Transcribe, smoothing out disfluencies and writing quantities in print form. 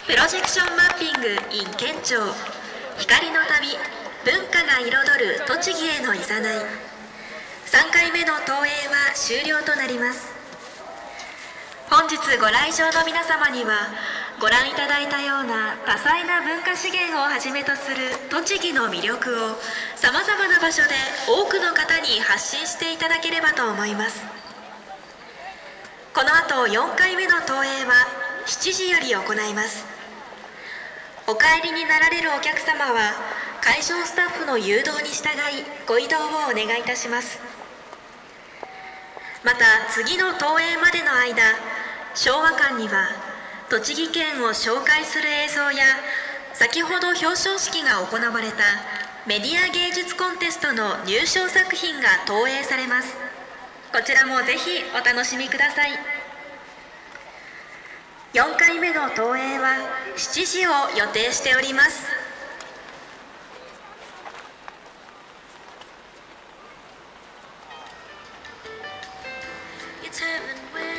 プロジェクションマッピング in 県庁、光の旅、文化が彩る栃木へのいざない。3回目の投影は終了となります。本日ご来場の皆様には、ご覧いただいたような多彩な文化資源をはじめとする栃木の魅力をさまざまな場所で多くの方に発信していただければと思います。この後4回目の投影は7時より行います。お帰りになられるお客様は会場スタッフの誘導に従いご移動をお願いいたします。また次の投影までの間、昭和館には栃木県を紹介する映像や先ほど表彰式が行われたメディア芸術コンテストの入賞作品が投影されます。こちらもぜひお楽しみください。4回目の投影は7時を予定しております。It's heaven where